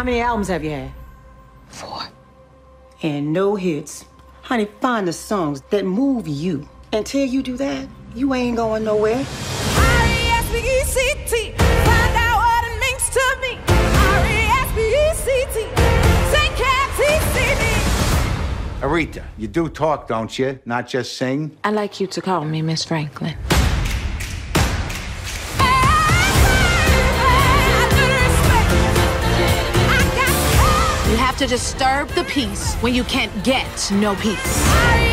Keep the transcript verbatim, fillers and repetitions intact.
How many albums have you had? Four. And no hits. Honey, find the songs that move you. Until you do that, you ain't going nowhere. R E S P E C T. Find out what it means to me. R E S P E C T. Saint Cat T C D. Aretha, you do talk, don't you? Not just sing? I like you to call me Miss Franklin. You have to disturb the peace when you can't get no peace.